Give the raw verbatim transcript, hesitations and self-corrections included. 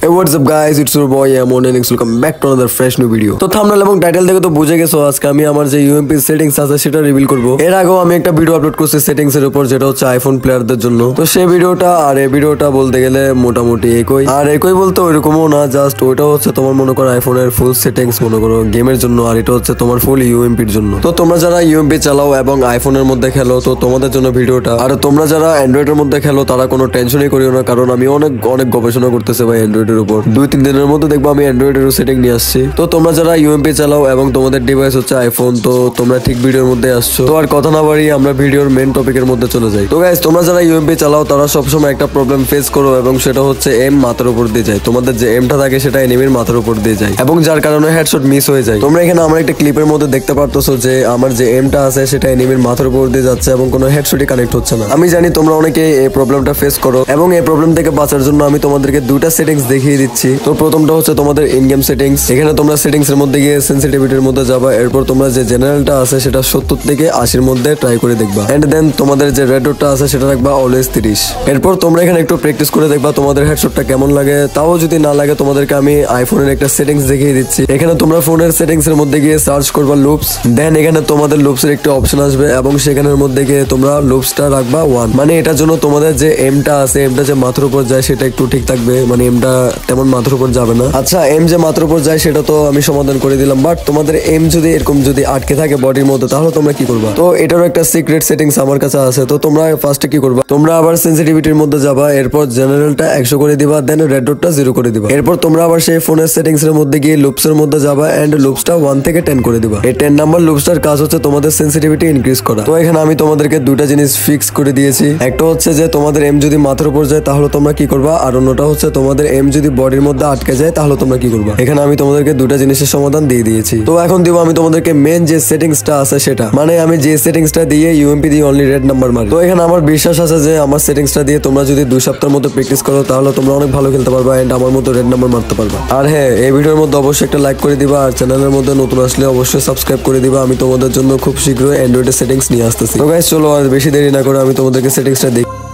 Hey, what's up guys, it's your boy Amon and welcome back to another fresh new video। তো thumbnail এবং title দেখে তো বুঝে গেছো আজকে আমি আমার যে ইউএমপি সেটিংস আছে সেটা রিভিল করব। এর আগেও আমি একটা ভিডিও আপলোড করছি সেটিংস এর উপর, যেটা হচ্ছে আইফোন প্লেয়ারদের জন্য। তো সেই ভিডিওটা আর এই ভিডিওটা বলতে গেলে মোটামুটি একই, আর একই বলতে ওইরকমও না, জাস্ট ওইটা হচ্ছে তোমার মনে করো আইফোনের ফুল সেটিংস মনে করো গেমের জন্য, আর এটা হচ্ছে তোমার ফুল ইউএমপির জন্য। তো তোমরা যারা ইউএমপি চালাও এবং আইফোনের মধ্যে খেলো তো তোমাদের জন্য ভিডিওটা, আর তোমরা যারা অ্যান্ড্রয়েডের মধ্যে খেলো তারা কোনো টেনশনই করিও না, কারণ আমি অনেক অনেক গবেষণা করতেছি ভাই অ্যান্ড্রয়েড উপর। দুই তিন দিনের মধ্যে দেখবো আমি অ্যান্ড্রয়েডের সেটিং নিয়ে আসছি। তো তোমরা যারা ইউএমপি চালাও এবং তোমাদের ডিভাইস হচ্ছে আইফোন, তো তোমরা ঠিক ভিডিওর মধ্যে আসছো। তো আর কথা না বাড়ি আমরা ভিডিওর মেন টপিকের মধ্যে চলে যাই। তো গাইস, তোমরা যারা ইউএমপি চালাও তারা সবসময় একটা প্রবলেম ফেস করো, এবং সেটা হচ্ছে এম মাথার উপর দিয়ে যায়। তোমাদের যে এমটা থাকে সেটা এনিমির মাথার উপর দিয়ে যায়, এবং যার কারণে হেডশট মিস হয়ে যায়। তোমরা এখানে আমার একটা ক্লিপের মধ্যে দেখতে পারতেছো যে আমার যে এমটা আছে সেটা এনিমির মাথার উপর দিয়ে যাচ্ছে এবং কোনো হেডশটই কানেক্ট হচ্ছে না। আমি জানি তোমরা অনেকে এই প্রবলেমটা ফেস করো, এবং এই প্রবলেম থেকে বাঁচার জন্য আমি তোমাদেরকে দুইটা সেটিংস দেখিয়ে দিচ্ছি। তো প্রথমটা হচ্ছে তোমাদের ইন গেম সেটিংস। এখানে তোমরা সেটিংস এর মধ্যে গিয়ে সেনসিটিভিটির মধ্যে যাবা, এরপর তোমরা যে জেনারেলটা আছে সেটা সত্তর থেকে আশির মধ্যে ট্রাই করে দেখবা, এন্ড দেন তোমাদের যে রেড ডটটা আছে সেটা রাখবা অলওয়েজ তিরিশ। এরপর তোমরা এখানে একটু প্র্যাকটিস করে দেখবা তোমাদের হেডশটটা কেমন লাগে। তাও যদি না লাগে তোমাদেরকে আমি আইফোনের একটা সেটিংস দেখিয়ে দিচ্ছি। এখানে তোমরা ফোনের সেটিংস এর মধ্যে গিয়ে সার্চ করবা লুপস, দেন এখানে তোমাদের লুপস এর একটা অপশন আসবে, এবং সেখানের মধ্যে গিয়ে তোমরা লুপসটা রাখবা ওয়ান। মানে এটার জন্য তোমাদের যে এমটা আছে, এমটা যে মাথার উপর যায় সেটা একটু ঠিক থাকবে, মানে এমটা তেমন মাথার উপর যাবে না। আচ্ছা, এম যে মাথার উপর যায় সেটা তো আমি সমাধান করে দিলাম, বাট তোমাদের এম যদি এরকম যদি আটকে থাকে বডির মধ্যে তাহলে তোমরা কি করবা? তো এটারও একটা সিক্রেট সেটিংস আমার কাছে আছে। তো তোমরা ফার্স্টে কি করবা, তোমরা আবার সেনসিটিভিটির মধ্যে যাবা, এরপর জেনারেলটা একশো করে দিবা, দেন রেড ডটটা জিরো করে দিবা। এরপর তোমরা আবার সেই ফোনের সেটিংস এর মধ্যে গিয়ে লুপস এর মধ্যে যাবা, এন্ড লুপসটা ওয়ান থেকে টেন করে দিবা। এই টেন নাম্বার লুপসটার কাজ হচ্ছে তোমাদের সেনসিটিভিটি ইনক্রিজ করা। তো এখানে আমি তোমাদেরকে দুইটা জিনিস ফিক্স করে দিয়েছি। একটা হচ্ছে যে তোমাদের এম যদি মাথার উপর যায় তাহলে তোমরা কি করবা, আর অন্যটা হচ্ছে তোমাদের এম যদি বডির মধ্যে আটকে যায় তাহলে তোমরা কি করবা। এখানে আমি তোমাদেরকে দুটা জিনিসের সমাধান দিয়ে দিয়েছি। তো এখন দিব আমি তোমাদেরকে মেন যে সেটিংসটা আছে সেটা, মানে আমি যে সেটিংসটা দিয়ে ইউএমপি দিয়ে অনলি রেড নাম্বার মারি। তো এখানে আমার বিশ্বাস আছে যে আমার সেটিংসটা দিয়ে তোমরা যদি দুই সপ্তাহের মতো প্র্যাকটিস করো তাহলে তোমরা অনেক ভালো খেলতে পারবা, এন্ড আমার মতো রেড নাম্বার মারতে পারবা। আর হ্যাঁ, এই ভিডিওর মধ্যে অবশ্যই একটা লাইক করে দিবা, আর চ্যানেলের মধ্যে নতুন আসলে অবশ্যই সাবস্ক্রাইব করে দিবা। আমি তোমাদের জন্য খুব শীঘ্রই অ্যান্ড্রয়েডের সেটিংস নিয়ে আসতেছি। তো গাইস, চলো আর বেশি দেরি না করে আমি তোমাদেরকে সেটিংসটা দেখি।